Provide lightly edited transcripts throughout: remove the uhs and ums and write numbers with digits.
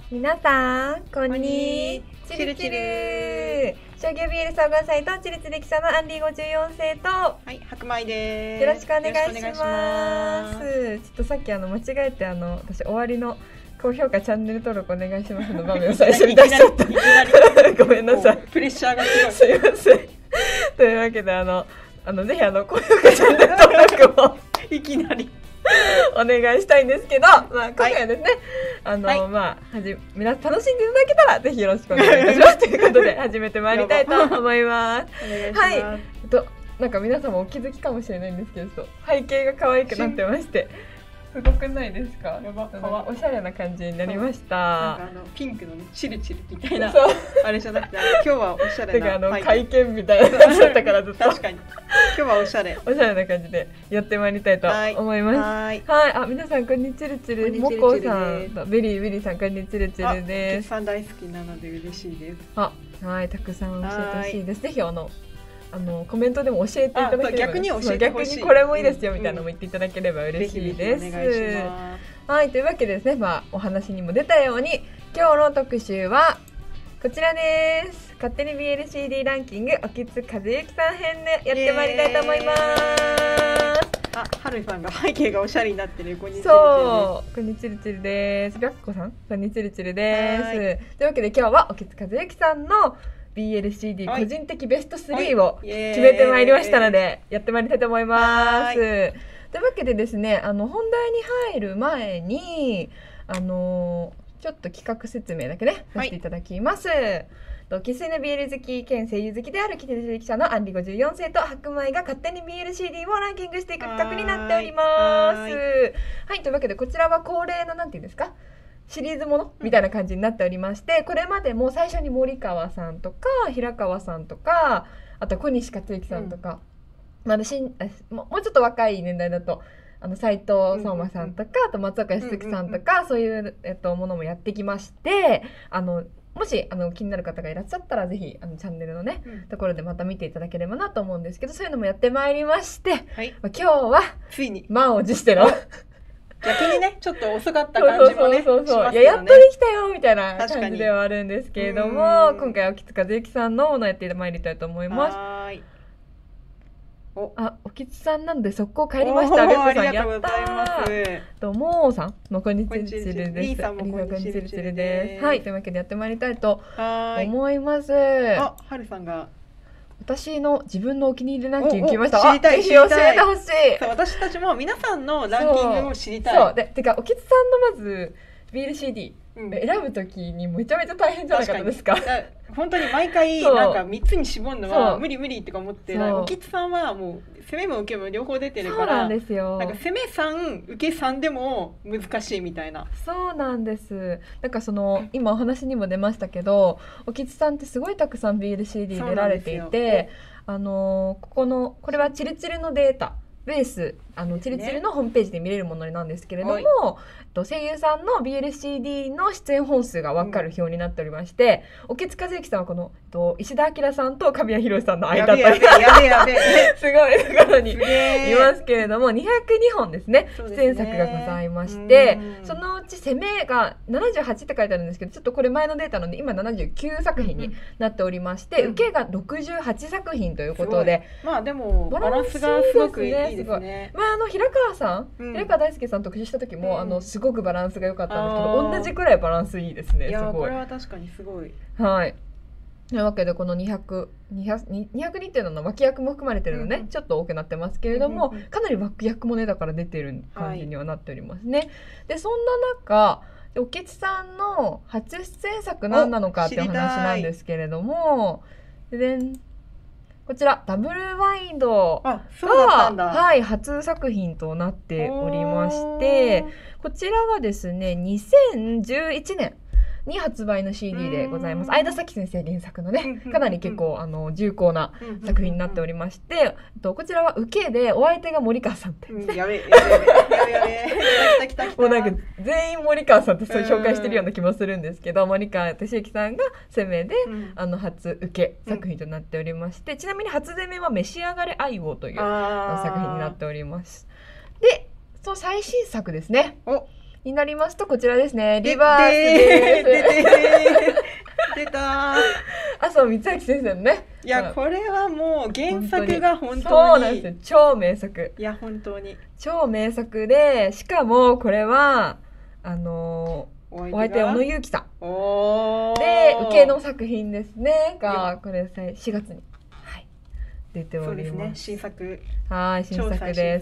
皆さんこんにちるちる商業 BL 総合サイトチルチル記者のアンディ54世と、 はい、白米です。 よろしくお願いします。ちょっとさっき間違えて私終わりの高評価チャンネル登録お願いしますの場面を最初に出しちゃったごめんなさい、 プレッシャーが強い。 すいませんというわけでぜひ高評価チャンネル登録をいきなりお願いしたいんですけど、今回はですね、皆さん楽しんでいただけたらぜひよろしくお願いいたしますということで始めてまいりたいと思います。 お願いします。 はい、なんか皆さんもお気づきかもしれないんですけど、背景が可愛くなってまして、すごくないですか？おしゃれな感じになりました。 なんかピンクのね、チルチルみたいなあれじゃなくて、今日はおしゃれな会見みたいな感じだったからずっと確かに今日はおしゃれな感じでやってまいりたいと思います。はい、皆さんこんにちるちる、もこさんとベリーさんこんにちるちるです。 さん大好きなので嬉しいです。 はい、たくさん教えてほしいです。ぜひコメントでも教えていただければ、 逆に教えてほしい、 逆にこれもいいですよみたいなのも言っていただければ嬉しいです。はい、というわけでですね、お話にも出たように今日の特集はこちらです。勝手に BLCD ランキングおきつ和幸さん編でやってまいりたいと思います。 はるさんが背景がおしゃれになってる。こんにちは。こんにちるちるです。がっこさんこんにちるちるです。というわけで今日はおきつ和幸さんのBLCD 個人的ベスト3を決めてまいりましたので、やってまいりたいと思います。というわけでですね、本題に入る前にちょっと企画説明だけねさせていただきます。生粋の BL 好き兼声優好きであるキテレビ記者のアンリ54世と白米が勝手に BLCD をランキングしていく企画になっております。はい、というわけでこちらは恒例のなんていうんですか、シリーズものみたいな感じになっておりまして、これまでも最初に森川さんとか平川さんとか、あと小西克幸さんとか、もうちょっと若い年代だと斉藤相馬さんとか、あと松岡康之さんとか、そういう、ものもやってきまして、もし気になる方がいらっしゃったらぜひチャンネルのね、ところでまた見ていただければなと思うんですけど、そういうのもやってまいりまして、今日はついに満を持しての逆にね、ちょっと遅かった感じもね、 やっとできたよみたいな感じではあるんですけれども、今回は沖津和幸さんのものをやってまいりたいと思います。沖津さんなので速攻帰りました。りょうこさんやったー。もーさんのこんにちるちるです。りーさんもこんにちるちるです。はい、というわけでやってまいりたいと思います。はるさんが私の自分のお気に入りランキング来ました。 知りたい、 教えてほしい。 私たちも皆さんのランキングを知りたい。 そうで、てか沖津さんのまず BLCD選ぶときにめちゃめちゃ大変じゃなかったですか？ 本当に毎回なんか3つに絞るのは無理無理って思って、沖津さんはもう攻めも受けも両方出てるから、なんか攻め3受け3でも難しいみたいな。 そうなんです。なんか今お話にも出ましたけど、沖津さんってすごいたくさん BLCD 出られていて、これはチルチルのデータベース、チルチルのホームページで見れるものなんですけれども、声優さんの BLCD の出演本数が分かる表になっておりまして、沖津和幸さんはこの石田明さんと神谷博さんの間というすごいところにいますけれども、202本ですね、出演作がございまして、そのうち攻めが78って書いてあるんですけど、ちょっとこれ前のデータなので今79作品になっておりまして、受けが68作品ということで、 まあでもバランスがすごくいいですね。 平川さん、平川大輔さん特集した時もすごくバランスが良かったんですけど、同じくらいバランスいいですね。 いや、これは確かにすごい。 はい。というわけでこの202っていうのは脇役も含まれてるので、ちょっと多くなってますけれども、かなり脇役もねだから出てる感じにはなっておりますね。でそんな中、沖津さんの初出演作何なのかっていう話なんですけれども、こちらダブルワイドが初作品となっておりまして、こちらはですね2011年に発売の CD でございます。相田咲先生原作のね、かなり結構重厚な作品になっておりまして、こちらは受けでお相手が森川さんって、 やべもうなんか全員森川さんってそう紹介してるような気もするんですけど、森川俊之さんが攻めで初受け作品となっておりまして、ちなみに初攻めは召し上がれ愛をという作品になっております。でその最新作ですね、 になりますとこちらですね。リバースです出た麻生光明先生のね。 いやこれはもう原作が本当にそうなんですよ。超名作。 いや本当に超名作で、しかもこれはお相手小野友樹さんで受けの作品ですねがこれ4月に、はい、出ております。そうですね、 新作。 はい、新作です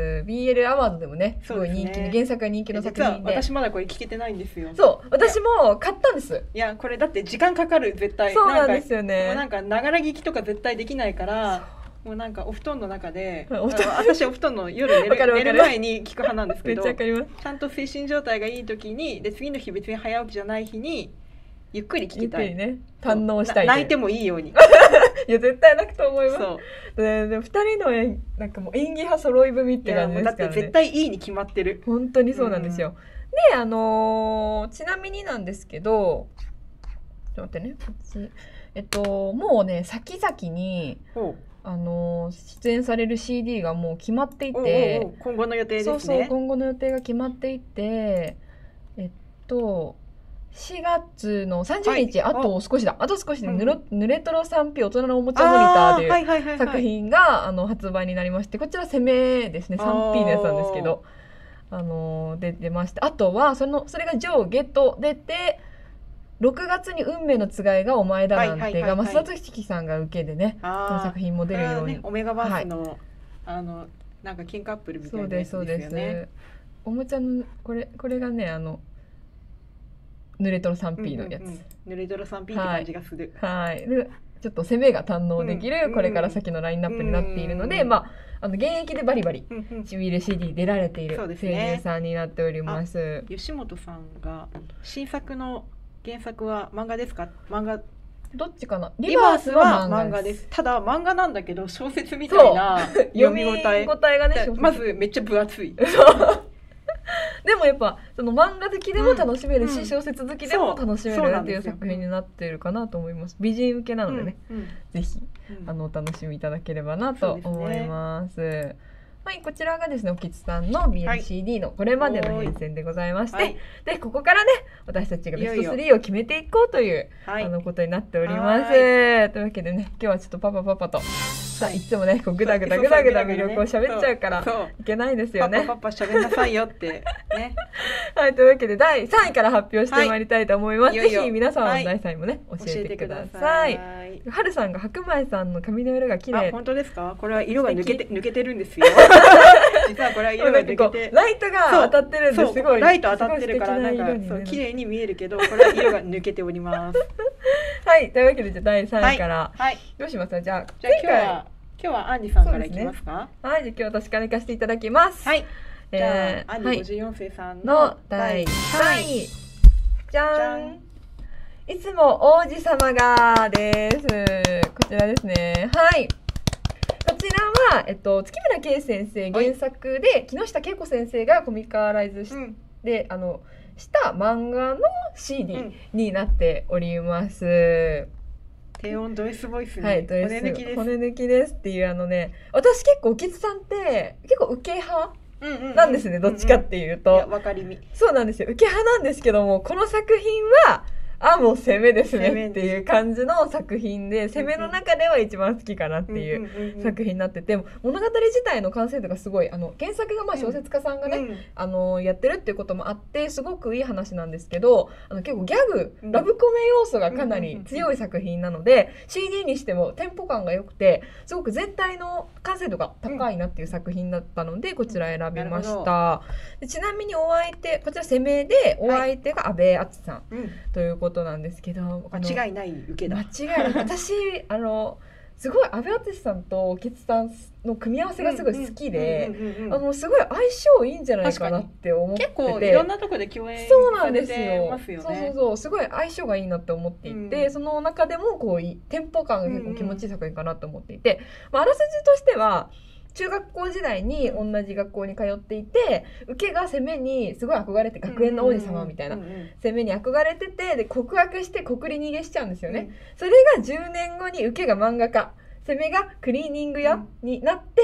。BL アワードでもね、すごい人気、原作が人気の作品で。 私まだこれ聞けてないんですよ。 そう、私も買ったんです。 いや、これだって時間かかる、絶対。 そうなんですよね。 なんかながら聞きとか絶対できないから。もうなんかお布団の中で、私お布団の夜寝る前に聞く派なんですけど、ちゃんと精神状態がいい時に、で次の日別に早起きじゃない日にゆっくり聞きたい。 ね、堪能したい。 泣いてもいいように。いや絶対泣くと思います。そう。で2人のなんかもう演技派揃い踏みって感じですからね。 だって絶対いいに決まってる。 本当にそうなんですよ。でちなみになんですけど、ちょっと待ってね、こっちもうね先々に。出演される CD がもう決まっていて、 今後の予定ですね。 そう今後の予定が決まっていて、4月の30日、あと少しでぬれとろ 3P 大人のおもちゃモニターという作品が発売になりまして、こちら攻めですね、 3P のやつなんですけど出まして、あとはそれが上下と出て、6月に運命のつがいがお前だなんてが増田俊樹さんが受けでね、この作品も出るように、 オメガバースのなんか金カップルみたいなやつですよね。そうですそうです。 おもちゃのこれがねぬれとろ 3P のやつ、 ぬれとろ 3P って感じがする。 はい、でちょっと攻めが堪能できるこれから先のラインナップになっているので、まあ現役でバリバリちびる CD 出られている声優さんになっております。 吉本さんが新作の原作は漫画ですか？漫画どっちかな。リバースは漫画です。ただ漫画なんだけど小説みたいな読み応えがね、 まずめっちゃ分厚い。 でもやっぱその漫画好きでも楽しめるし、小説好きでも楽しめるっていう作品になっているかなと思います。美人受けなのでね、ぜひお楽しみいただければなと思います。はい、こちらがですね、おきつさんの BLCD のこれまでの編成でございまして、でここからね私たちがベスト3を決めていこうということになっております。というわけでね、今日はちょっとパパといつもねこうグダグダ魅力を喋っちゃうからいけないですよね。 パパ喋んなさいよってね。 はい、というわけで第3位から発表してまいりたいと思います。ぜひ皆さんの第3位もね教えてください。はるさんが白米さんの髪の色が綺麗。 本当ですか？これは色が抜けてるんですよ。実はこれは色が抜けてライトが当たってるんですごい。 ライト当たってるからなんかそう綺麗に見えるけど、これは色が抜けております。 はい、というわけでじゃあ第3位からどうしますか？じゃあ今日はアンリさんからいきますか？ はい、じゃあ今日私からいかせていただきます。 はい。じゃあアンリ54世さんの第3位、じゃん。いつも王子様がです。こちらですね。はい。こちらは月村圭先生原作で木下恵子先生がコミカライズしてした漫画の CD になっております。 低音ド S ボイスに、 はい、骨抜きですっていう私結構おきつさんって結構受け派なんですね、どっちかっていうと。 わかりみ。 そうなんですよ、受け派なんですけども、この作品はもう攻めですねっていう感じの作品で、攻めの中では一番好きかなっていう作品になってて、物語自体の完成度がすごい原作が小説家さんがね、やってるっていうこともあってすごくいい話なんですけど、結構ギャグ、ラブコメ要素がかなり強い作品なので、CD にしてもテンポ感が良くてすごく全体の完成度が高いなっていう作品だったので、こちら選びました。でちなみにお相手、こちら攻めでお相手が阿部淳さんということなんですけど、 間違いない受けだ。 間違いない。私すごい阿部淳さんときつさんの組み合わせがすごい好きで、すごい相性いいんじゃないかなって思ってて、 結構いろんなとこで共演されてますよね。 そうすごい相性がいいなって思っていて、その中でもこうテンポ感が結構気持ちいい作品かなと思っていて、あらすじとしては中学校時代に同じ学校に通っていて、受けが攻めにすごい憧れて、学園の王子様みたいな攻めに憧れてて、で告白して告り逃げしちゃうんですよね。それが10年後に受けが漫画家、攻めがクリーニング屋になって、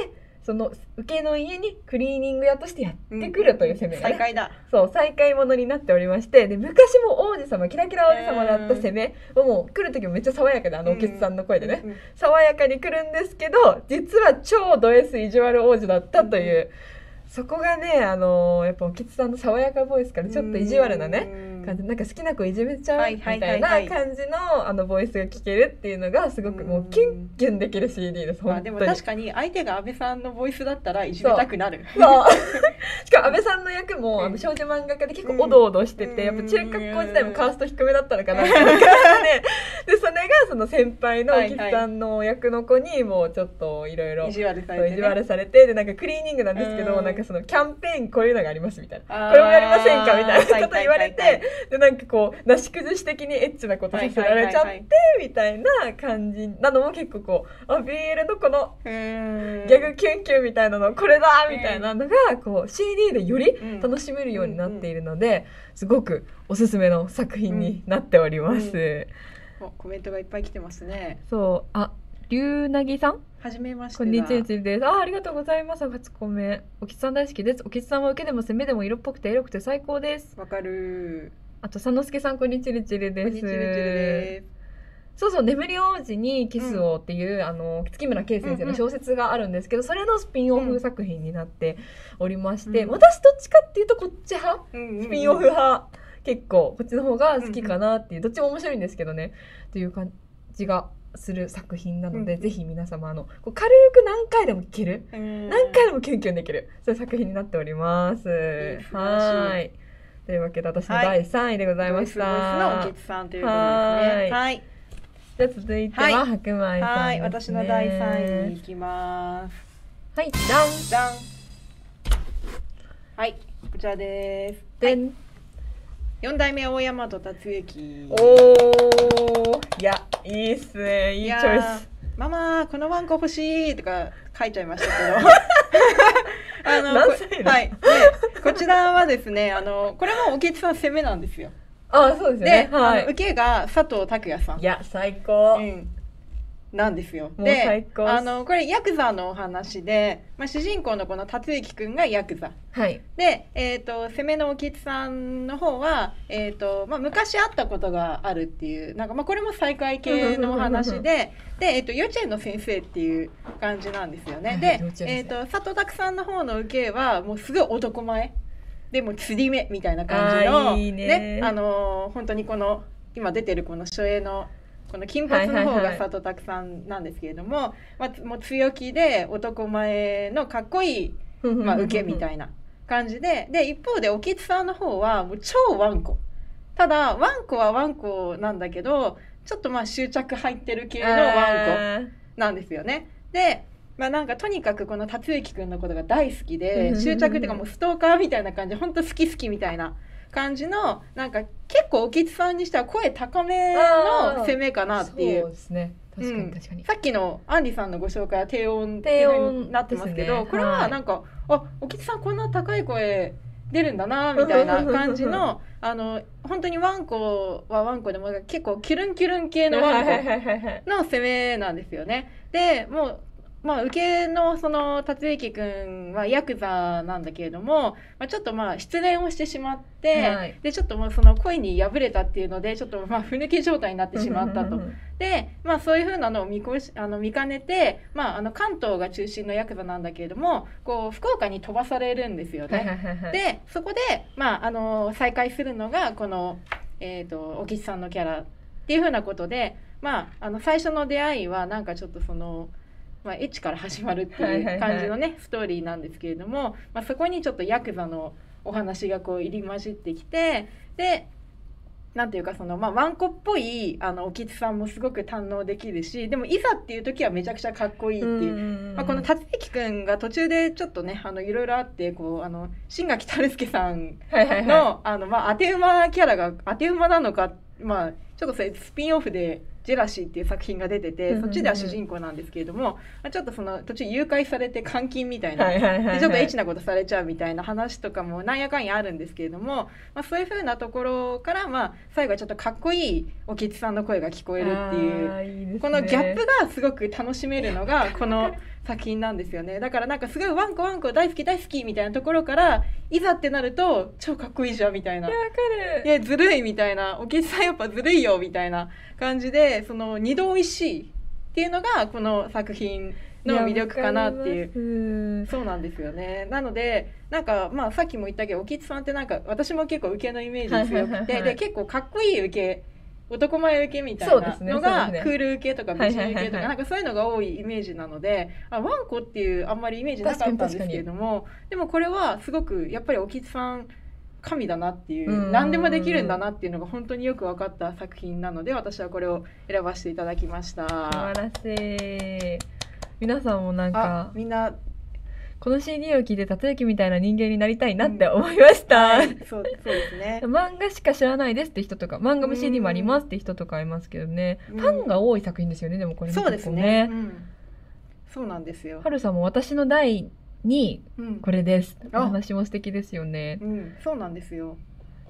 その受けの家にクリーニング屋としてやってくるという攻めが、ね、 再会だ。 そう再会ものになっておりまして、で昔も王子様キラキラ王子様だった攻めをもう来る時もめっちゃ爽やかでおけつさんの声でね、爽やかに来るんですけど、実は超ド S 意地悪王子だったという、そこがねやっぱおけつさんの爽やかボイスからちょっと意地悪なね感じ、なんか好きな子いじめちゃうみたいな感じのボイスが聞けるっていうのがすごくもうキュンキュンできる CD です。本当に。 でも確かに相手が安倍さんのボイスだったらいじめたくなる。 そうしかも安倍さんの役も少女漫画家で結構おどおどしてて、やっぱ中学校時代もカースト低めだったのかなって感じで、でそれがその先輩のおけつさんの役の子にもうちょっといろいろ意地悪されて、でなんかクリーニングなんですけど、なんかそのキャンペーンこういうのがありますみたいな、これもやりませんかみたいなこと言われて、でなんかこうなし崩し的にエッチなことさせられちゃってみたいな感じなのも結構こうBL のこのギャグキュンキュンみたいなのこれだみたいなのがこう CD でより楽しめるようになっているので、すごくおすすめの作品になっております。 コメントがいっぱい来てますね。 そう龍なぎさん、 はじめまして。 こんにちはです。ありがとうございます。初コメ。おきつさん大好きです。おきつさんは受けでも攻めでも色っぽくてエロくて最高です。 わかる。 あと佐之助さん、こんにちはです。 こんにちはです。 そう眠り王子にキスをっていう、月村圭先生の小説があるんですけど、それのスピンオフ作品になっておりまして、私どっちかっていうとこっち派、スピンオフ派、結構こっちの方が好きかなっていう、どっちも面白いんですけどねっていう感じがする作品なので、ぜひ皆様こう軽く何回でも聴ける、何回でもキュンキュンできるそういう作品になっております。はいというわけで私の第3位でございました。 のおけつさんということですね。はい。 じゃあ続いては白米さんですね。はい、 私の第3位に行きます。 はい、ダンダン。はい、こちらです。 でん。 4代目大山と達之。 いやいいっすね、いいチョイス。 ママこのワンコ欲しいとか書いちゃいましたけどはい、こちらはですねこれもおけつさん攻めなんですよ。 そうですね。 受けが佐藤拓也さん。 いや最高、 なんですよ。 で最高これヤクザのお話で、主人公のこの達之くんがヤクザ、で、攻めのおきつさんの方は、昔会ったことがあるっていうなんか、これも再会系のお話で幼稚園の先生っていう感じなんですよね。で、佐藤拓さんの方の受けはもうすごい男前でも釣り目みたいな感じのね、本当にこの今出てるこの初映のこの金髪の方が佐藤拓さんなんですけれども、もう強気で男前のかっこいい、受けみたいな感じで、一方でおきつさんの方はもう超ワンコ。ただワンコはワンコなんだけどちょっと執着入ってる系のワンコなんですよね。でなんかとにかくこの達之くんのことが大好きで執着っていうかもうストーカーみたいな感じで本当好き好きみたいな感じのなんか結構おきつさんにしては声高めの攻めかなっていう。 そうですね、確かに確かに、 さっきのアンリさんのご紹介は低音っていう風になってますけど、これはなんかおきつさんこんな高い声出るんだなみたいな感じの本当にワンコはワンコでも結構キュルンキュルン系のワンコの攻めなんですよね。でもう受けのその達之くんはヤクザなんだけれども、ちょっと失恋をしてしまって、でちょっともうその恋に破れたっていうのでちょっとふぬけ状態になってしまったと。でそういう風なのを見かねて、関東が中心のヤクザなんだけれどもこう福岡に飛ばされるんですよね。でそこで再会するのがこのおきつさんのキャラっていう風なことで、最初の出会いはなんかちょっとそのエッチから始まるっていう感じのねストーリーなんですけれども、そこにちょっとヤクザのお話がこう入り混じってきて、でなんていうかそのワンコっぽいおきつさんもすごく堪能できるし、でもいざっていう時はめちゃくちゃかっこいいっていう、この達之くんが途中でちょっとねいろいろあってこう新垣太輔さんの当て馬キャラが当て馬なのかちょっとそれスピンオフでジェラシーっていう作品が出てて、そっちでは主人公なんですけれども、ちょっとその途中誘拐されて監禁みたいな、でちょっとエッチなことされちゃうみたいな話とかもなんやかんやあるんですけれども、そういう風なところから、最後はちょっとかっこいいおきつさんの声が聞こえるっていう、このギャップがすごく楽しめるのがこの作品なんですよね。だからなんかすごいワンコ大好き大好きみたいなところから、いざってなると超かっこいいじゃんみたいな、いやずるいみたいな、おきつさんやっぱずるいよみたいな感じで、その二度おいしいっていうのがこの作品の魅力かなっていう。そうなんですよね。なのでなんかさっきも言ったけど、おきつさんってなんか私も結構受けのイメージ強くて、で結構かっこいい受け、男前受けみたいなのが、クール受けとか美人受けとか、なんかそういうのが多いイメージなので、ワンコっていうあんまりイメージなかったんですけれども、でもこれはすごくやっぱりおきつさん神だなっていう、何でもできるんだなっていうのが本当によく分かった作品なので、私はこれを選ばせていただきました。 素晴らしい。皆さんもなんかみんなこの CD を聞いて達之みたいな人間になりたいなって思いました、 そうですね。 漫画しか知らないですって人とか、漫画も CD もありますって人とかいますけどね、ファンが多い作品ですよね。でもこれそうですね、そうなんですよ。 はるさんも私の第2位、これです。お話も素敵ですよね。 そうなんですよ。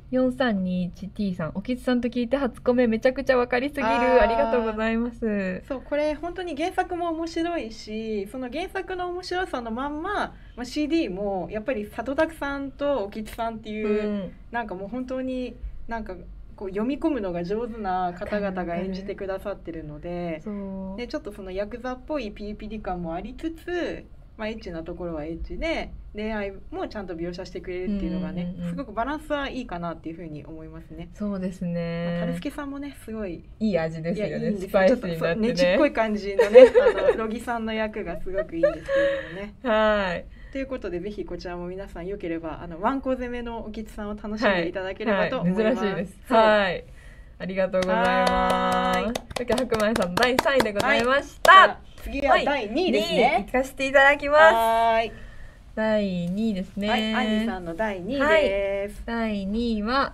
4321T さん、おきつさんと聞いて初コメめちゃくちゃ分かりすぎる。ありがとうございます。 そう、これ本当に原作も面白いし、その原作の面白さのまんま、CD もやっぱり里拓さんとおきつさんっていう、なんかもう本当になんかこう読み込むのが上手な方々が演じてくださってるので、でちょっとそのヤクザっぽいピリピリ感もありつつ、エッチなところはエッチで、恋愛もちゃんと描写してくれるっていうのがね、すごくバランスはいいかなっていうふうに思いますね。 そうですね。 タルスケさんもね、すごいいい味ですよね。スパイシーになってね。 ねちっこい感じのね、ロギさんの役がすごくいいんですけれどもね。 はい。 ということで、ぜひこちらも皆さんよければワンコ攻めのおきつさんを楽しんでいただければと思います。 珍しいです。はい。ありがとうございます。時は白米さんの第3位でございました。 次は第2位ですね。 行かせていただきます。第2位ですね。 アニさんの第2位です。 第2位は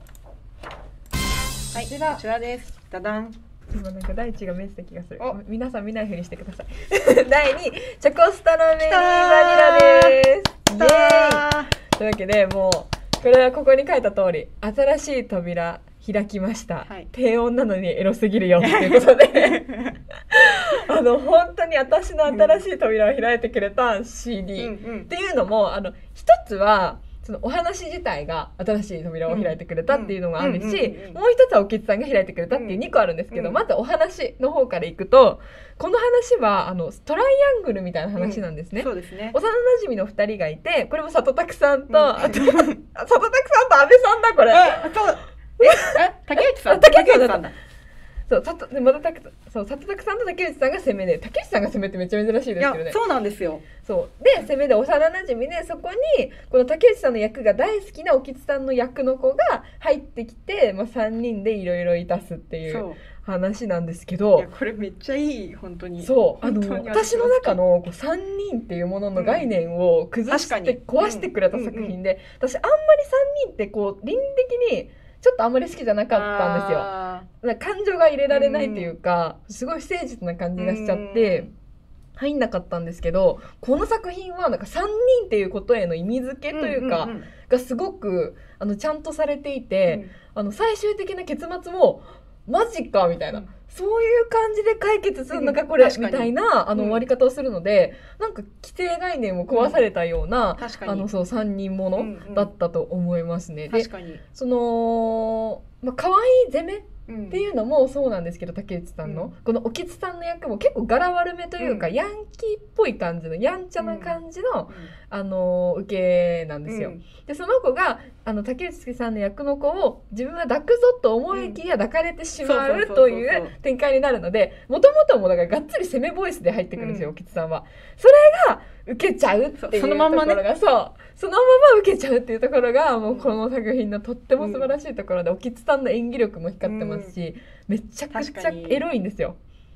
こちらです。ダダン。 今なんか第1が見えてた気がする。皆さん見ないふうにしてください。第2位、チョコストロベリーバニラです。イエーイ。というわけで、もうこれはここに書いた通り、新しい扉開きました、低音なのにエロすぎるよっていうことで本当に私の新しい扉を開いてくれた CD、っていうのも一つはそのお話自体が新しい扉を開いてくれたっていうのがあるし、もう一つはおきつさんが開いてくれたっていう2個あるんですけど、まずお話の方からいくと、この話はトライアングルみたいな話なんですね。 そうですね。 幼馴染の2人がいて、これも里拓さんと、あと里拓さんと阿部さんだこれ。 竹内さんだ。 そう里拓さんと竹内さんが攻めで、竹内さんが攻めってめっちゃ珍しいですよね。 そうなんですよ。 そうで攻めで幼馴染で、そこにこの竹内さんの役が大好きなおきつさんの役の子が入ってきて、3人でいろいろいたすっていう話なんですけど、 これめっちゃいい。本当にそう私の中の3人っていうものの概念を崩して壊してくれた作品で、私あんまり3人ってこう倫理的にちょっとあんまり好きじゃなかったんですよ。感情が入れられないというか、すごい不誠実な感じがしちゃって入んなかったんですけど、この作品はなんか3人っていうことへの意味付けというかがすごくちゃんとされていて、最終的な結末もマジかみたいな、そういう感じで解決するのかこれみたいな終わり方をするので、なんか既定概念を壊されたようなそう3人ものだったと思いますね。でその可愛い攻めっていうのもそうなんですけど、竹内さんのこのおきつさんの役も結構柄悪めというか、ヤンキーっぽい感じのやんちゃな感じの受けなんですよ。でその子が竹内さんの役の子を自分は抱くぞと思いきや抱かれてしまうという展開になるので、もともともだからがっつり攻めボイスで入ってくるんですよ、おきつさんは。それが受けちゃうっていうところが、そのまま受けちゃうっていうところがもうこの作品のとっても素晴らしいところで、おきつさんの演技力も光ってますし、めちゃくちゃエロいんですよ。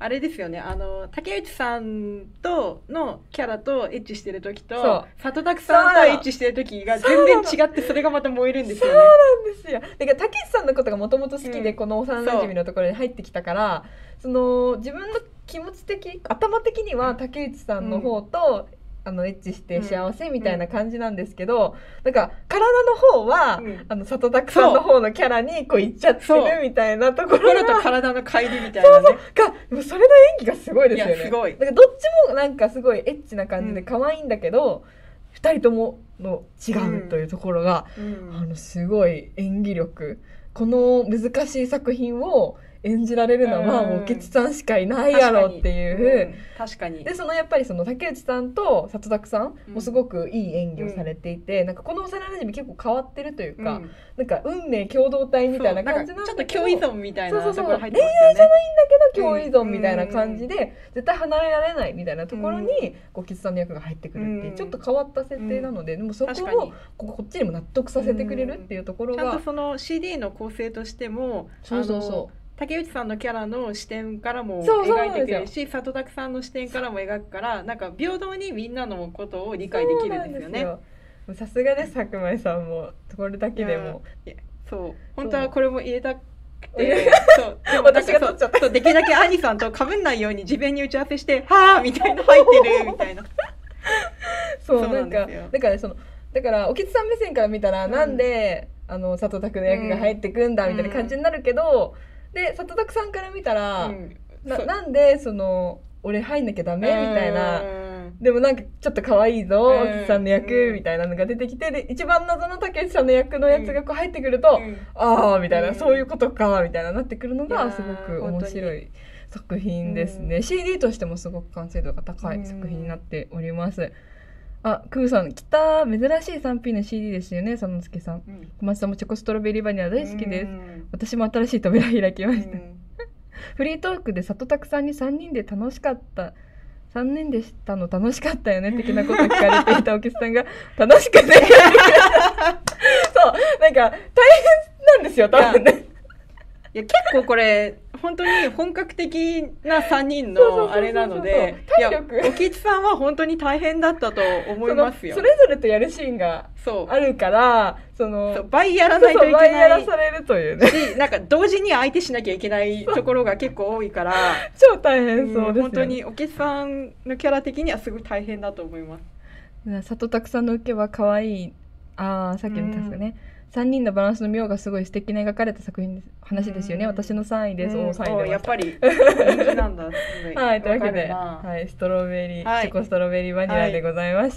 あれですよね、竹内さんとのキャラとエッチしてる時と里拓さんとエッチしてる時が全然違って、それがまた燃えるんですよね。 そうなんですよ。だから竹内さんのことがもともと好きで、この幼馴染のところに入ってきたから、その自分の気持ち的頭的には竹内さんの方と、エッチして幸せみたいな感じなんですけど、なんか体の方は、里拓さんの方のキャラにこう行っちゃってるみたいなところが、 と体の帰りみたいなね。 もうそれの演技がすごいですよね。 すごい。 だからどっちもなんかすごいエッチな感じで可愛いんだけど、2人ともの違うというところが、すごい演技力。この難しい作品を演じられるのはもうケツさんしかいないやろっていう。 確かに。 でやっぱりその竹内さんと里拓さんもすごくいい演技をされていて、なんかこの幼馴染結構変わってるというか、なんか運命共同体みたいな感じなんだけど、 ちょっと共依存みたいなところ入ってますよね。 恋愛じゃないんだけど共依存みたいな感じで、絶対離れられないみたいなところにケツさんの役が入ってくるっていう、ちょっと変わった設定なので、でもそこをこっちにも納得させてくれるっていうところが、 ちゃんとその CD の構成としても、竹内さんのキャラの視点からも描いてくれるし、里拓さんの視点からも描くから、なんか平等にみんなのことを理解できるんですよね。 さすがです白米さんもこれだけでも。 そう本当はこれも入れたくて、でも私が取っちゃった。 できるだけ兄さんと被んないように事前に打ち合わせしてはあみたいな入ってるみたいな。 そうなんかだからおきつさん目線から見たら、なんで里拓の役が入ってくんだみたいな感じになるけど。で里拓さんから見たら、なんで俺入んなきゃダメみたいな、でもなんかちょっと可愛いぞおきつさんの役みたいなのが出てきて、で一番謎の竹内さんの役のやつがこう入ってくると、ああみたいな、そういうことかみたいななってくるのがすごく面白い作品ですね。CD としてもすごく完成度が高い作品になっております。クーさん、北珍しい 3P の CD ですよね、佐之助さん。小松さんもチョコストロベリーバニラ大好きです。私も新しい扉開きました。フリートークで里拓さんに3人で楽しかった、3人でしたの楽しかったよね的なことを聞かれていたお客さんが楽しくてそう、なんか大変なんですよ、多分ね。 いや結構これ本当に本格的な3人のあれなので、おきつさんは本当に大変だったと思いますよ。 それぞれとやるシーンがあるから倍やらないといけない、 倍やらされるというね、 なんか同時に相手しなきゃいけないところが結構多いから超大変そうですよね。 本当におきつさんのキャラ的にはすごい大変だと思います。 里拓さんの受けは可愛い。さっきの確かね、3人のバランスの妙がすごい素敵な描かれた作品話ですよね。私の3位です。3位でやっぱり人気なんだ。 はい、というわけで、ストロベリー、チョコストロベリーバニラでございました。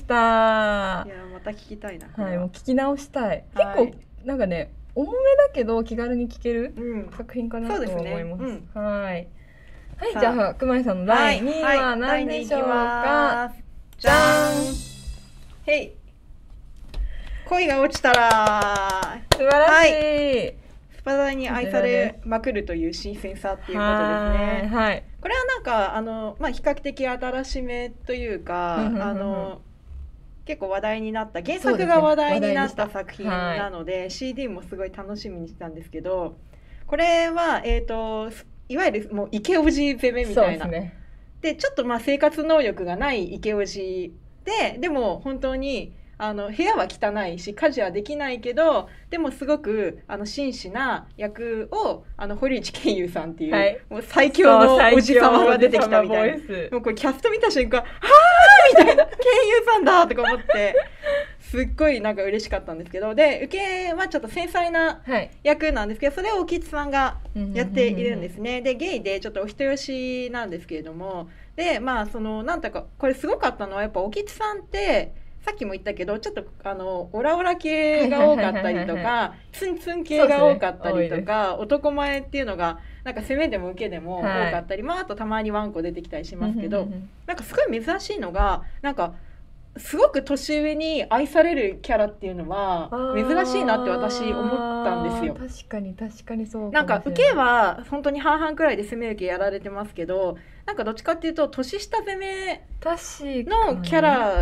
いやまた聞きたいな。 はい、もう聞き直したい。結構なんかね、重めだけど気軽に聴ける作品かなと思います。はい。はい、じゃあ熊井さんの第2位は何でしょうか。 じゃーん。へい。恋が落ちたら素晴らしい。 スパダに愛されまくるという新鮮さっていうことですね。 はい。 これはなんか比較的新しめというか結構話題になった、原作が話題になった作品なので CD もすごい楽しみにしてたんですけど、これはいわゆるもうイケオジ攻めみたいな。でちょっと生活能力がないイケオジでも本当に部屋は汚いし家事はできないけど、でもすごく真摯な役を堀内健雄さんっていう、もう最強のおじさまが出てきたみたいな。もうこれキャスト見た瞬間はーみたいな健雄さんだとか思ってすっごいなんか嬉しかったんですけど、で受けはちょっと繊細な役なんですけど、それを沖津さんがやっているんですね。でゲイでちょっとお人よしなんですけれども、でなんとかこれすごかったのはやっぱ沖津さんってさっきも言ったけどちょっとオラオラ系が多かったりとかツンツン系が多かったりとか、男前っていうのがなんか攻めでも受けでも多かったり、あとたまにワンコ出てきたりしますけど、なんかすごい珍しいのがなんかすごく年上に愛されるキャラっていうのは珍しいなって私思ったんですよ。 確かにそう。 なんか受けは本当に半々くらいで攻め受けやられてますけど、なんかどっちかっていうと年下攻めのキャラ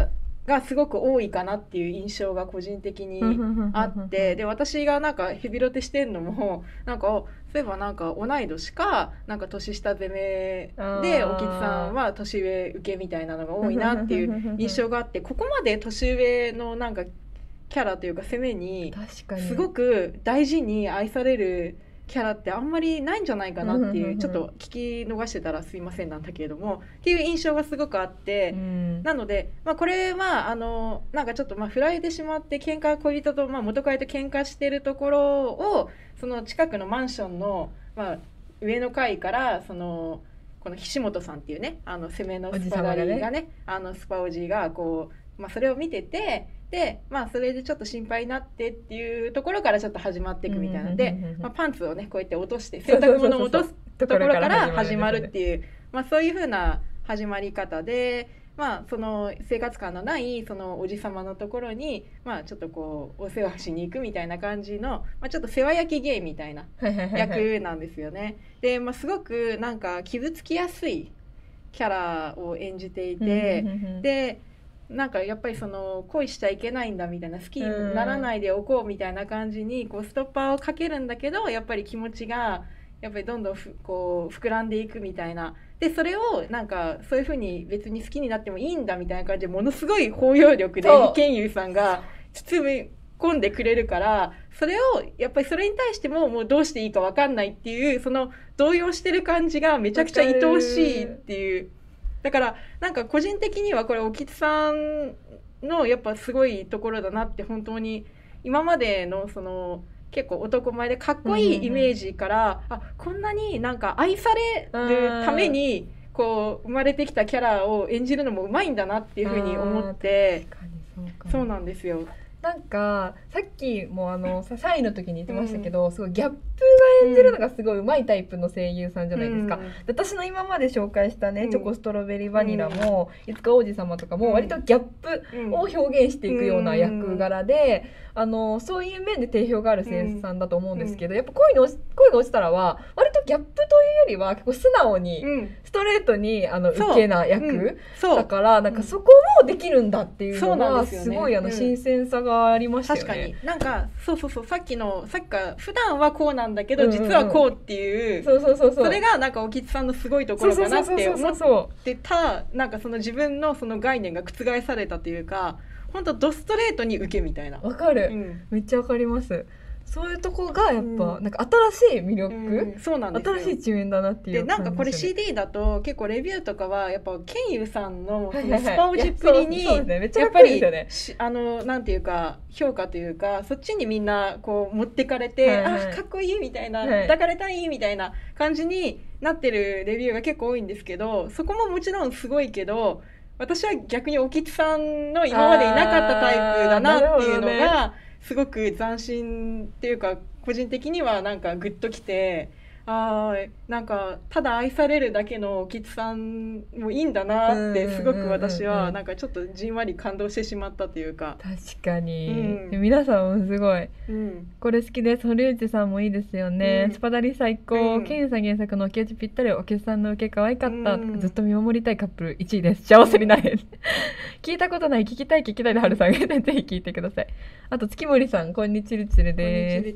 がすごく多いかなっていう印象が個人的にあって、で私がなんかヘビロテしてんのもなんかそういえばなんか同い年かなんか年下攻めでおきつさんは年上受けみたいなのが多いなっていう印象があって、ここまで年上のなんかキャラというか攻めにすごく大事に愛されるキャラってあんまりないんじゃないかなっていう、ちょっと聞き逃してたらすいませんなんだけれどもっていう印象がすごくあって、なので、これはなんかちょっと振られてしまって恋人と、元カレと喧嘩してるところをその近くのマンションの、上の階からこの岸本さんっていうね攻めのスパダリーがねスパおじがこう、それを見てて。でそれでちょっと心配になってっていうところからちょっと始まっていくみたいなので、パンツをねこうやって落として洗濯物を落とすところから始まるっていう、そういう風な始まり方で、その生活感のないそのおじさまのところに、ちょっとこうお世話しに行くみたいな感じの、ちょっと世話焼き芸みたいな役なんですよね。で、すごくなんか傷つきやすいキャラを演じていて、でなんかやっぱりその恋しちゃいけないんだみたいな、好きにならないでおこうみたいな感じにこうストッパーをかけるんだけど、やっぱり気持ちがやっぱりどんどんこう膨らんでいくみたいな。でそれをなんかそういう風に別に好きになってもいいんだみたいな感じでものすごい包容力でケンユーさんが包み込んでくれるから、それをやっぱりそれに対してももうどうしていいか分かんないっていうその動揺してる感じがめちゃくちゃ愛おしいっていう。だからなんか個人的にはこれおきつさんのやっぱすごいところだなって、本当に今までのその結構男前でかっこいいイメージから、こんなになんか愛されるためにこう生まれてきたキャラを演じるのもうまいんだなっていうふうに思って、そうなんですよ。 なんかさっきも3位の時に言ってましたけど、すごいギャップが演じるのがすごい上手いタイプの声優さんじゃないですか。私の今まで紹介したね、チョコストロベリーバニラも、いつか王子様とかも割とギャップを表現していくような役柄で、そういう面で定評がある声優さんだと思うんですけど、やっぱ声が落ちたらは割とギャップというよりは結構素直に、ストレートに受けな役だから、なんかそこもできるんだっていうのがすごい新鮮さがありましたよね。 確かになんかそうさっきから普段はこうなんだけど、実はこうっていう、それがなんかおきつさんのすごいところかなって思ってた。なんかその自分のその概念が覆されたというか、本当ドストレートに受けみたいな。 わかる、めっちゃわかります。そういうとこがやっぱ、なんか新しい魅力、 そうなんですよ。 新しい一面だなっていうで、なんかこれ CD だと結構レビューとかはやっぱケンユーさんのスパおじっぷりにやっぱりなんていうか評価というか、そっちにみんなこう持ってかれて、かっこいいみたいな、抱かれたいみたいな感じになってるレビューが結構多いんですけど、そこももちろんすごいけど、私は逆におきつさんの今までいなかったタイプだなっていうのがすごく斬新っていうか、個人的にはなんかグッときて、なんかただ愛されるだけのおきつさんもいいんだなってすごく私はなんかちょっとじんわり感動してしまったというか。 確かに、皆さんもすごい、これ好きです。堀内さんもいいですよね、スパダリ最高、ケンさん原作のおけちぴったり、おけさんの受け可愛かった、ずっと見守りたいカップル1位です。幸せになれ聞いたことない、聞きたいで春さんがぜひ聞いてください。あと月森さん、こんにちるちるです。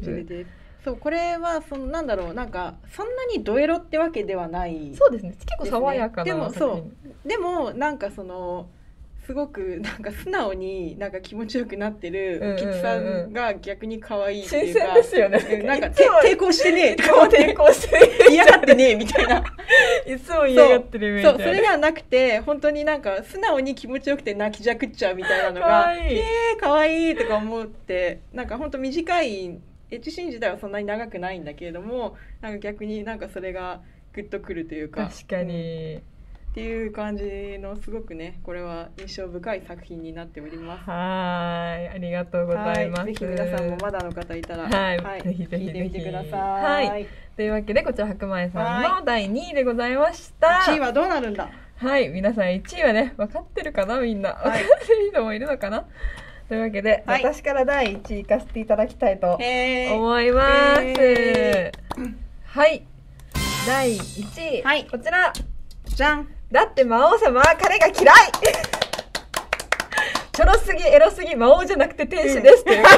そう、これはなんだろう、なんかそんなにドエロってわけではない、 そうですね、結構爽やかなでもなんかすごくなんか素直になんか気持ちよくなってるおきつさんが逆に可愛いっていうか、 新鮮ですよね。 なんか抵抗してね嫌がってねみたいな、 いつも嫌がってるみたいな。 それがなくて、本当になんか素直に気持ちよくて泣きじゃくっちゃうみたいなのが可愛いとか思って、なんか本当短いエッチシーン自体はそんなに長くないんだけれども、なんか逆になんかそれがグッとくるというか、 確かに、 っていう感じのすごくね、これは印象深い作品になっております。 はい、ありがとうございます。 ぜひ皆さんもまだの方いたら、 ぜひぜひ聞いてみてください。 というわけでこちら白米さんの第2位でございました。 1位はどうなるんだ。 はい、皆さん1位はね分かってるかな、みんな分かってる人もいるのかな。というわけで、私から第1位いかせていただきたいと思います。はい、第1位、こちらじゃん。だって魔王様は彼が嫌いちょろすぎエロすぎ魔王じゃなくて天使ですっていう、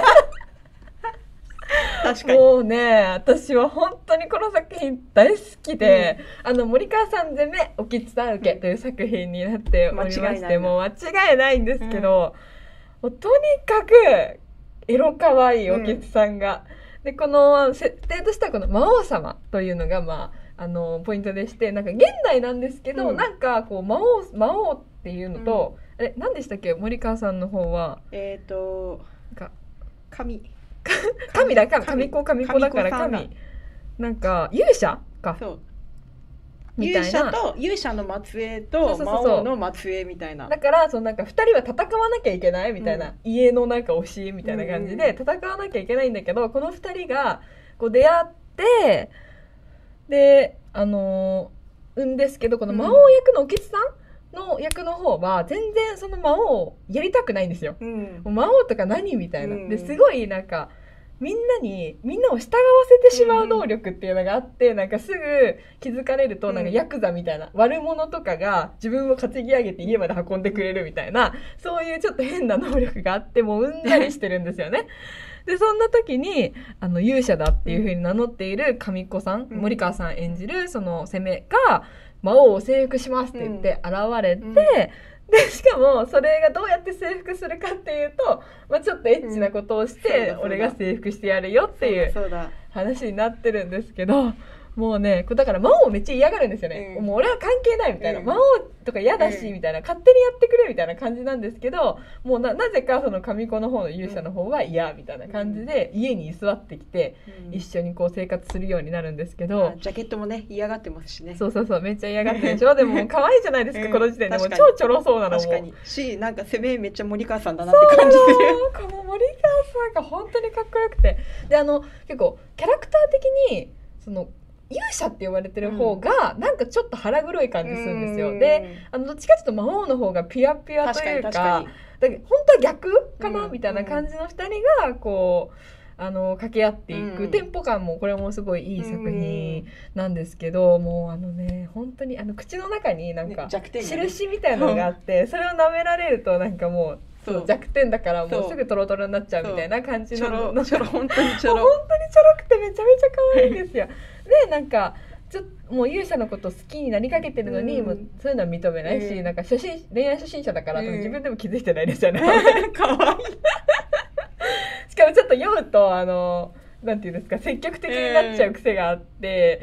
確かにもうね私は本当にこの作品大好きで、森川さん攻めおきつさん受けという作品になっておりまして、もう間違いないんですけど、もうとにかくエロかわいいおきつさんが、でこの設定としてはこの魔王様というのがポイントでして、なんか現代なんですけど、なんかこう魔王っていうのと、何でしたっけ森川さんの方はなんか神だ神子だから神なんか勇者かみたいな、 勇者の末裔と魔王の末裔みたいな、 だからそのなんか2人は戦わなきゃいけないみたいな、家のなんか教えみたいな感じで戦わなきゃいけないんだけど、この2人がこう出会ってでんですけど、この魔王役のおきつさんの役の方は全然その魔王をやりたくないんですよ、もう魔王とか何みたいな、ですごいなんかみんなを従わせてしまう能力っていうのがあって、なんかすぐ気づかれるとなんかヤクザみたいな悪者とかが自分を担ぎ上げて家まで運んでくれるみたいな、そういうちょっと変な能力があって、もううんざりしてるんですよね。でそんな時に勇者だっていう風に名乗っている神子さん、森川さん演じるその攻めが魔王を征服しますって言って現れて、でしかもそれがどうやって征服するかっていうと、ちょっとエッチなことをして、俺が征服してやるよっていう話になってるんですけど、もうねだから魔王めっちゃ嫌がるんですよね、もう俺は関係ないみたいな、魔王とか嫌だしみたいな、勝手にやってくれみたいな感じなんですけど、もう なぜかその神子の方の勇者の方は嫌みたいな感じで家に居座ってきて、一緒にこう生活するようになるんですけど、 ジャケットもね嫌がってますしね。 そうめっちゃ嫌がってるでしょでも可愛いじゃないですか、この時点でもう超ちょろそうなのも。 確かになんか攻めめっちゃ森川さんだなって感じする。 この森川さんが本当にかっこよくて、で結構キャラクター的にその勇者って呼ばれてる方がなんかちょっと腹黒い感じするんですよ、でどっちかというと魔王の方がピュアピュアというか、だけど本当は逆かな、みたいな感じの2人がこう掛け合っていく、テンポ感もこれもすごいいい作品なんですけど、もう本当に口の中になんか印みたいなのがあって、それを舐められるとなんかもう弱点だからもうすぐトロトロになっちゃうみたいな感じの本当にちょろくてめちゃめちゃ可愛いんですよ。でなんかもう勇者のこと好きになりかけてるのに、もうそういうのは認めないし、なんか恋愛初心者だから、自分でも気づいてないですよね。 かわいい。 しかもちょっと読むとなんていうんですか、積極的になっちゃう癖があって、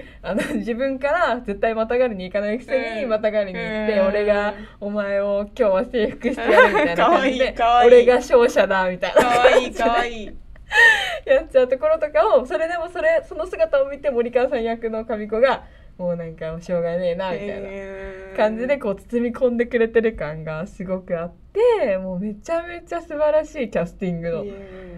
自分から絶対またがりに行かないくせにまたがりに行って、俺がお前を今日は征服してやるみたいな感じで俺が勝者だみたいな感じでかわいいやっちゃうところとかを、その姿を見て森川さん役の神子がもうなんかしょうがねえなみたいな感じでこう包み込んでくれてる感がすごくあって、もうめちゃめちゃ素晴らしいキャスティングの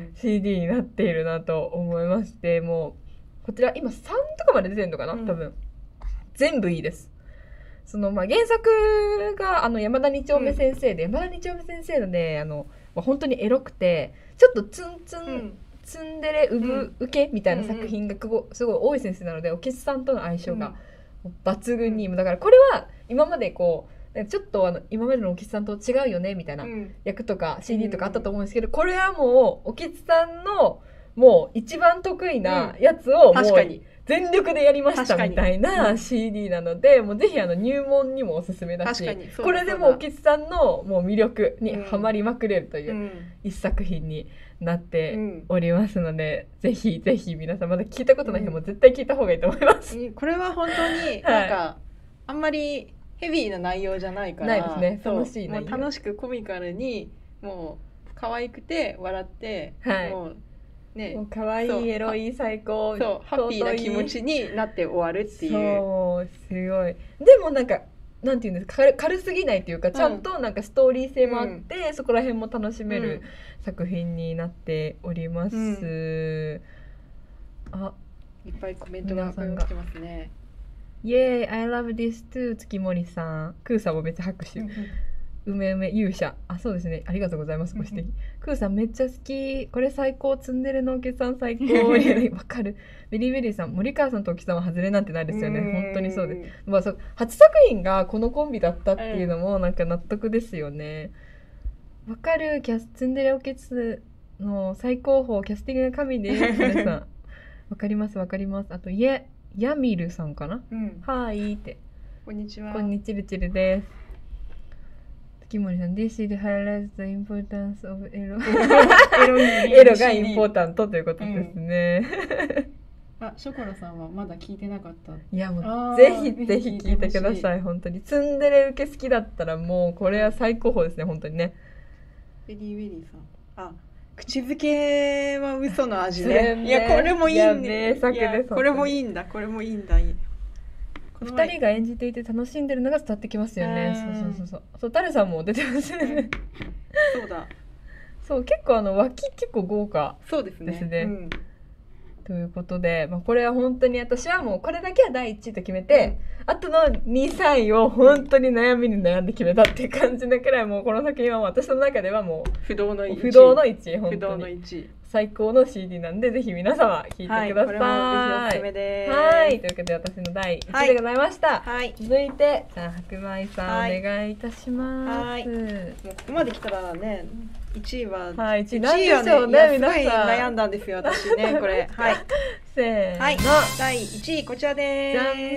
CD になっているなと思いまして、もうこちら今3とかまで出てるのかな、多分全部いいです。その原作が山田二丁目先生で、山田二丁目先生のね本当にエロくてちょっとツンデレ受けみたいな作品がすごい多い先生なので、おきつさんとの相性が抜群に、だからこれは今までこうちょっと今までのおきつさんと違うよねみたいな役とか CD とかあったと思うんですけど、これはもうおきつさんのもう一番得意なやつをもう全力でやりましたみたいな CD なので、もうぜひ入門にもおすすめだし、これでもおきつさんのもう魅力にはまりまくれるという一作品になっておりますので、ぜひぜひ皆さんまだ聞いたことない人も絶対聞いた方がいいと思います。 これは本当になんか、あんまりヘビーな内容じゃないから、 ないですね、楽しい内容、 もう楽しくコミカルにもう可愛くて笑って、もうね、 もう可愛いエロい最高、 ハッピーな気持ちになって終わるっていう。 そうすごい。でもなんかなんていうんですか、軽すぎないというか、ちゃんとなんかストーリー性もあって、そこら辺も楽しめる作品になっております。 いっぱいコメントが来てますね。 イエーイ I love this too 月森さん、クーさんもめっちゃ拍手。うめうめ勇者、そうですね、ありがとうございますご指摘。クーさんめっちゃ好き、これ最高、ツンデレのおけさん最高。わかる。ベリーベリーさん、森川さんとおきさんは外れなんてないですよね。本当にそうです。初作品がこのコンビだったっていうのもなんか納得ですよね。 わかる。ツンデレオケツの最高峰キャスティングの神です。皆さんわかりますわかります。あとヤミルさんかな、はいって、 こんにちは、 こんにちるちるです。月森さん、This is highlights the importance of エロがインポータントということですね。 あ、ショコラさんはまだ聞いてなかった。 いやもうぜひぜひ聞いてください。本当にツンデレ受け好きだったらもうこれは最高峰ですね、本当にね。 ウェリーウェリーさん、あ、口づけは嘘の味ね。いやこれもいいね。名作です。これもいいんだ、これもいいんだ。 2人が演じていて楽しんでるのが伝わってきますよね。そうタルさんも出てますよね。 そうだ。 そう結構脇結構豪華ですね。ということで、これは本当に私はもうこれだけは第1位と決めて、あとの2、3位を本当に悩みに悩んで決めたっていう感じなくらい、もうこの作品は私の中ではもう不動の1位、本当に最高の CD なんで、ぜひ皆様聴いてください。これもおすすめです。はい、ということで私の第1位でございました。続いてじゃあ白米さんお願いいたします。もうここまで来たらね、1位は 1位なんでしょうね。 皆さん悩んだんですよ私ね、これ。はい、 せーの、 第1位こちらです。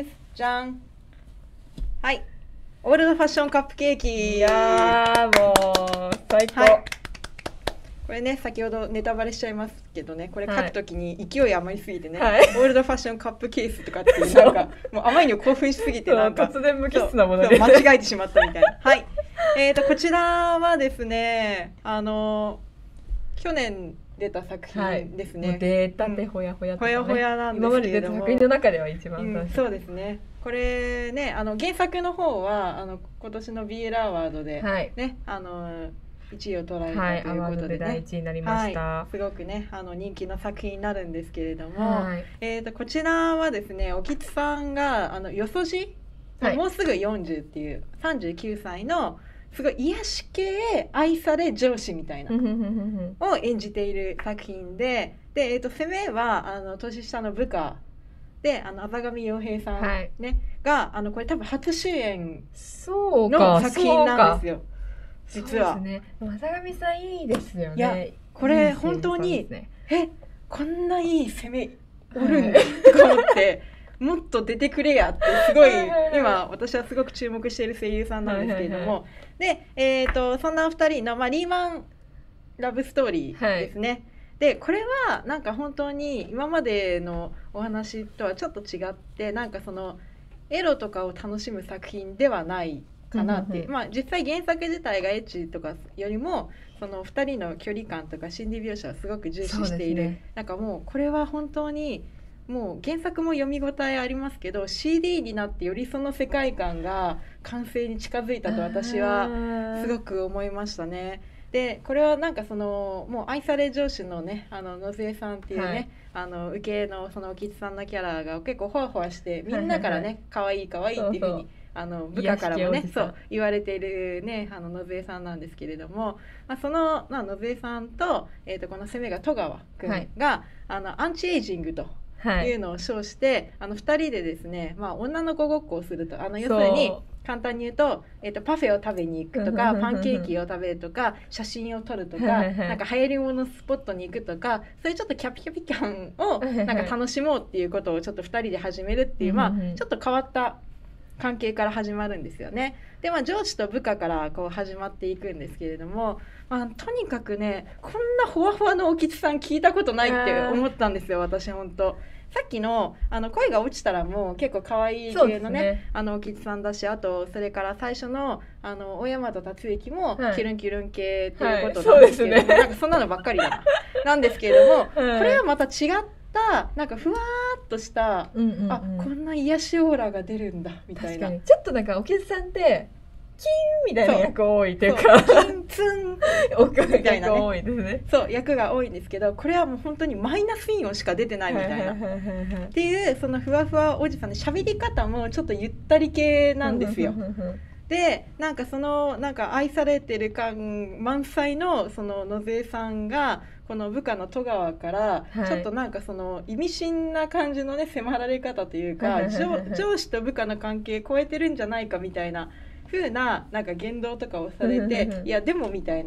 じゃん。はい、オールドファッションカップケーキ。 いやーもう最高。 これね、先ほどネタバレしちゃいますけどね、これ書くときに勢い余りすぎてね、オールドファッションカップケースとかっていうなんかもうあまりに興奮しすぎてなんか突然無機質なもので間違えてしまったみたいな。はい、こちらはですね、去年出た作品ですね。 出たてほやほやとかね、 ほやほやなんですけれども、 今まで出た作品の中では一番そうですね。これね、原作の方は今年の BL アワードでね、1位を取られたということでね、 第1位になりました。 すごくね人気の作品になるんですけれども、こちらはですね、おきつさんがよそじ、もうすぐ40っていう39歳のすごい癒し系愛され上司みたいなを演じている作品で、攻めは年下の部下で浅上洋平さん、ねがこれ多分初主演の作品なんですよ。実はそうですね、浅上さんいいですよね。 いやこれ本当にこんないい攻めおるんだと思ってもっと出てくれやってすごい今私はすごく注目している声優さんなんですけれども、でそんな2人のリーマンラブストーリーですね。でこれはなんか本当に今までのお話とはちょっと違って、なんかそのエロとかを楽しむ作品ではないかなって、実際原作自体がエッチとかよりもその2人の距離感とか心理描写をすごく重視している、なんかもうこれは本当にもう原作も読み応えありますけど CD になってよりその世界観が完成に近づいたと私はすごく思いましたね。でこれはなんかそのもう愛され上司のね野末さんっていうね、受けのそのおきつさんのキャラが結構ほわほわしてみんなからね可愛い可愛いっていう風に部下からもねそう言われているね野末さんなんですけれども、その野末さんと、この攻めが戸川くんが、アンチエイジングというのを称して、2人でですね、女の子ごっこをすると、要するに簡単に言うと、パフェを食べに行くとかパンケーキを食べるとか写真を撮るとかなんか流行り物スポットに行くとか、そういうちょっとキャピキャピ感をなんか楽しもうっていうことをちょっと2人で始めるっていう、ちょっと変わった関係から始まるんですよね。で上司と部下からこう始まっていくんですけれども、とにかくねこんなほわほわのおきつさん聞いたことないって思ったんですよ私本当。さっきの声が落ちたらもう結構可愛い系のねおきつさんだし、あとそれから最初の大山田達之もキュルンキュルン系っていうことなんですけど、なんかそんなのばっかりだなんですけれども、これはまた違ったなんかふわーっとした、こんな癒しオーラが出るんだみたいな。 ちょっとなんかおきつさんってキーンみたいな役多いというか、 キンツンみたいなね、 多いですね。 そう役が多いんですけど、これはもう本当にマイナスイン音しか出てないみたいなっていうそのふわふわおじさんで喋り方もちょっとゆったり系なんですよ。でなんかそのなんか愛されてる感満載のその野末さんがこの部下の戸川からちょっとなんかその意味深な感じのね迫られ方というか、上司と部下の関係超えてるんじゃないかみたいな風ななんか言動とかをされて、いやでもみたいな、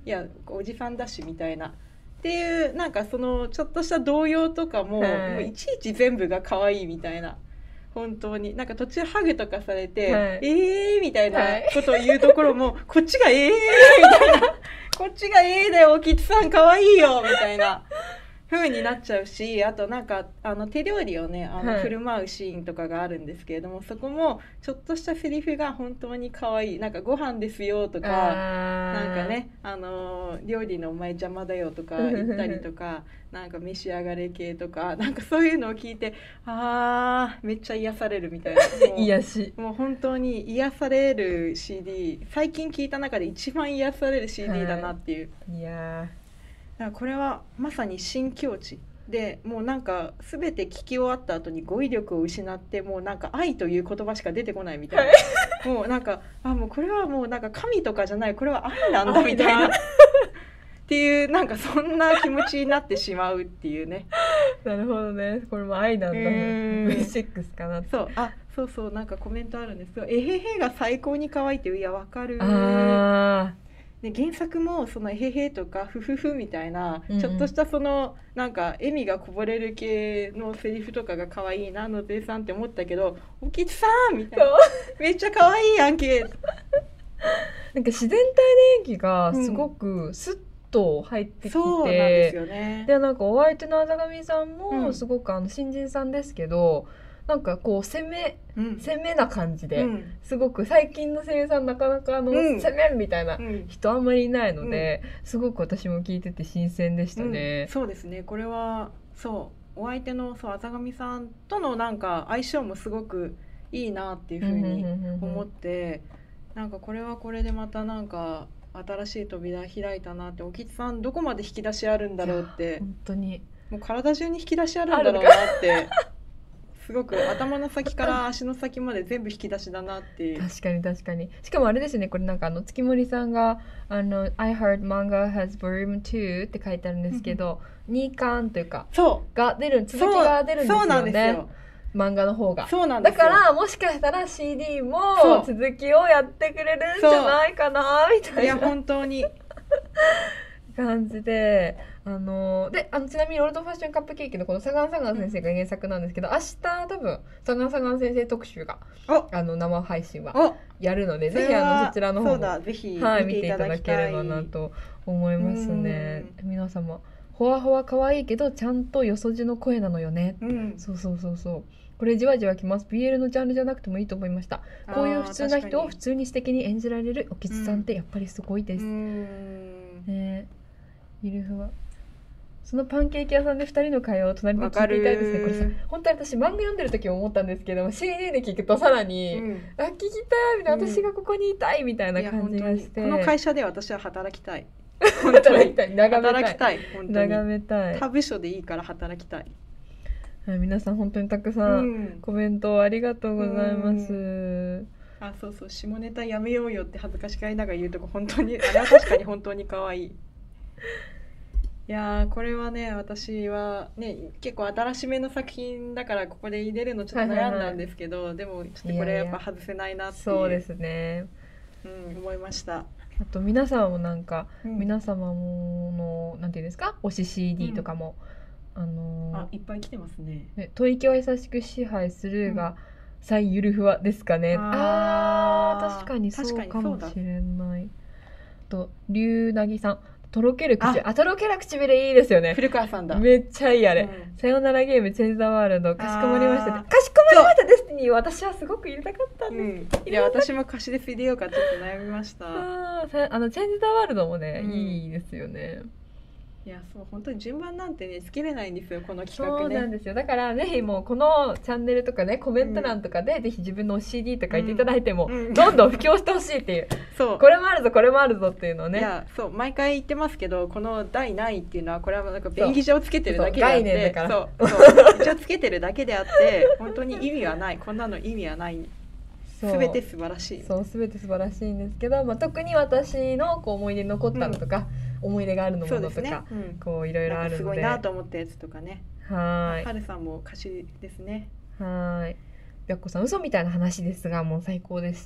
いやおじさんだしみたいなっていうなんかそのちょっとした動揺とかも、もういちいち全部が可愛いみたいな。本当になんか途中ハグとかされて、みたいなことを言うところも、こっちがみたいなこっちがだよおきつさん可愛いよみたいな風になっちゃうし、あとなんか手料理をね振る舞うシーンとかがあるんですけれども、そこもちょっとしたセリフが本当に可愛い。なんかご飯ですよとか、なんかね料理のお前邪魔だよとか言ったりとかなんか召し上がれ系とかなんかそういうのを聞いてめっちゃ癒されるみたいな癒し、 もう本当に癒される CD、 最近聞いた中で一番癒される CD だなっていう、 いやだからこれはまさに新境地で、もうなんか全て聞き終わった後に語彙力を失って、もうなんか愛という言葉しか出てこないみたいな、もうなんかもうこれはもうなんか神とかじゃない、これは愛なんだみたいなっていうなんかそんな気持ちになってしまうっていうねなるほどね、これも愛なんだ。V6 かな。 そうそうなんかコメントあるんですけど、えへへが最高に可愛いっていう、いやわかる。で原作もそのえへへとかふふふみたいな、ちょっとしたそのなんか笑みがこぼれる系のセリフとかが可愛いなのでさんって思ったけど、おきつさんみたいなめっちゃ可愛いやんけなんか自然体の演技がすごくスッと入ってきて、 そうなんですよね。 でなんかお相手のあざがみさんもすごく新人さんですけど、なんかこう攻めな感じで、すごく最近の声優さんなかなか攻めみたいな人あんまりいないので、すごく私も聞いてて新鮮でしたね。 そうですね、これはそうお相手のあざがみさんとのなんか相性もすごくいいなっていうふうに思って、なんかこれはこれでまたなんか新しい扉開いたなって、おきつさんどこまで引き出しあるんだろうって、 本当にもう体中に引き出しあるんだろうなってすごく頭の先から足の先まで全部引き出しだなっていう。 確かに確かに。しかもあれですね、これなんか月森さんがI heard manga has volume 2って書いてあるんですけど、2巻というかが出る、続きが出るんですよね。そうなんですよ、漫画の方が。 そうなんですよ。 だからもしかしたら CD も続きをやってくれるんじゃないかなみたいな。 いや本当に感じで、ちなみにオールドファッションカップケーキのこのサガンサガン先生が原作なんですけど、明日多分サガンサガン先生特集が生配信はやるので、ぜひそちらの方もぜひ見ていただければなと思いますね。皆様ほわほわ可愛いけどちゃんとよそじの声なのよね。そうこれじわじわきます。 BL のジャンルじゃなくてもいいと思いました。こういう普通な人を普通に素敵に演じられるおきつさんってやっぱりすごいです。ゆるふわそのパンケーキ屋さんで2人の会話を隣で聞いていたいですね。これさ本当に私漫画読んでる時も思ったんですけども、 CD で聞くとさらに、聞きたいみたいな、私がここにいたいみたいな感じがして、 この会社で私は働きたい働きたい、眺めたい他部署でいいから働きたい。 皆さん本当にたくさんコメントありがとうございます。 そう下ネタやめようよって恥ずかしがりながら言うとこ、本当にあれは確かに本当に可愛いいやこれはね、私はね結構新しめの作品だからここで入れるのちょっと悩んだんですけど、でもちょっとこれやっぱ外せないなっていう。 そうですね、 思いました。 あと皆さんもなんか、皆様のなんていうんですか、推し CD とかも、 いっぱい来てますね。 吐息を優しく支配するが、最ゆるふわですかね。確かにそうかもしれない。と龍なぎさん、とろける唇、とろける唇いいですよね。 古川さんだ。 めっちゃいいあれ。さよならゲームチェンジザワールド、かしこまりました。かしこまりましたデスティニー、私はすごく入れたかったんです。 いや私も貸しで入れようかちょっと悩みました。 チェンジザワールドもね、いいですよね。 いやそう本当に順番なんてねつけれないんですよ、この企画ね。 そうなんですよ。だからぜひもうこのチャンネルとかね、コメント欄とかでぜひ自分の CD とか言っていただいても、どんどん布教してほしいっていう、これもあるぞこれもあるぞっていうのをね。 いやそう毎回言ってますけど、この第何位っていうのはこれはなんか便宜上つけてるだけであって、概念だからそう一応つけてるだけであって本当に意味はない、こんなの意味はない。全て素晴らしい。 そう全て素晴らしいんですけど、特に私のこう思い出に残ったのとか、思い出があるのものとか、こういろいろあるのですごいなと思ったやつとかね。 はるさんも歌詞ですね。 はい。 白子さん嘘みたいな話ですがもう最高でした。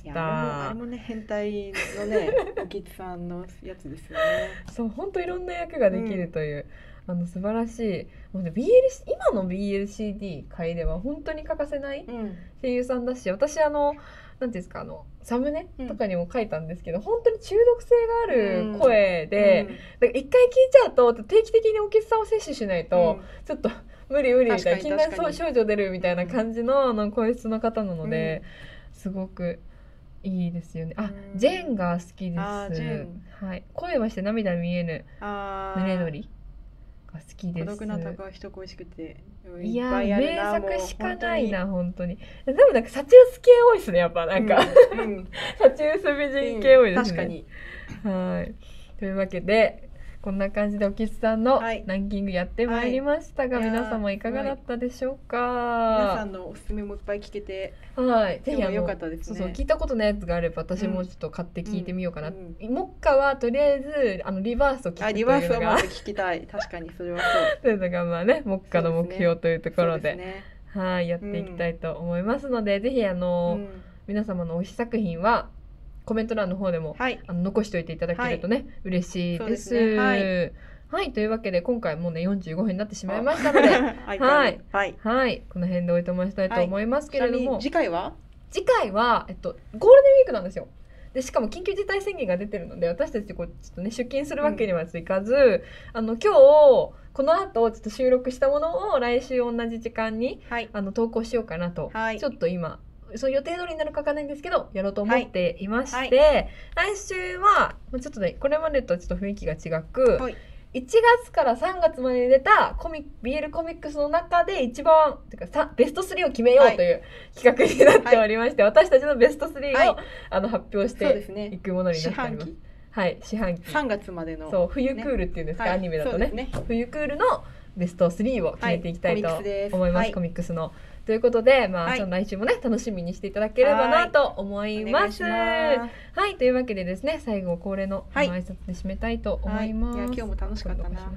あれもね変態のねおきつさんのやつですよね。 そう本当いろんな役ができるという、素晴らしいもう、ね、今の BLCD 界では本当に欠かせない声優さんだし、私なんていうんですかサムネとかにも書いたんですけど、本当に中毒性がある声で、だから一回聞いちゃうと定期的におきつさんを摂取しないと、ちょっと無理みたいな禁断症状出るみたいな感じの声質の方なので、すごくいいですよね。ジェーンが好きです。はい、恋はして涙見えぬ胸のりが好きです。孤独な鷹は人恋しくていや名作しかないな本当に。でもなんかサチュース系多いですねやっぱなんか、サチュース美人系多いですね。 確かに。 はいというわけでこんな感じでおきつさんのランキングやってまいりましたが、皆様いかがだったでしょうか。 皆さんのおすすめもいっぱい聞けて、ぜひ良かったですね。聞いたことないやつがあれば私もちょっと買って聞いてみようかな。目下はとりあえずリバースを聞くというのがリバースをまず聞きたい。確かにそれはそうというのがまあね目下の目標というところでやっていきたいと思いますので、ぜひ皆様の推し作品はコメント欄の方でも、残しておいていただけるとね、嬉しいです。はい、というわけで今回もうね45分になってしまいましたのでこの辺でおいとましたいと思いますけれども、 次回はゴールデンウィークなんですよ。でしかも緊急事態宣言が出てるので私たちちょっとね出勤するわけにはいかず、今日この後ちょっと収録したものを来週同じ時間に、投稿しようかなと、ちょっと今その予定通りになるかわかんないんですけどやろうと思っていまして、来週はちょっとねこれまでとちょっと雰囲気が違く、1月から3月までに出たBL コミックスの中で一番てかベスト3を決めようという企画になっておりまして、私たちのベスト3を、発表していくものになっております。四半期 3月までのそう冬クールっていうんですか、アニメだとね冬クールのベスト3を決めていきたいと思います。コミックスのということで、その来週もね楽しみにしていただければなと思います。というわけでですね、最後恒例の挨拶で締めたいと思います。 今日も楽しかったな。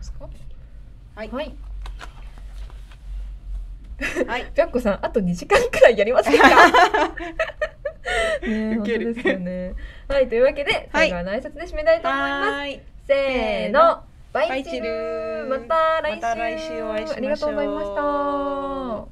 白子さんあと2時間くらいやりませんか？ね、本当ですよね。というわけで最後の挨拶で締めたいと思います。せーの、バイチルー。また来週お会いしましょう。ありがとうございました。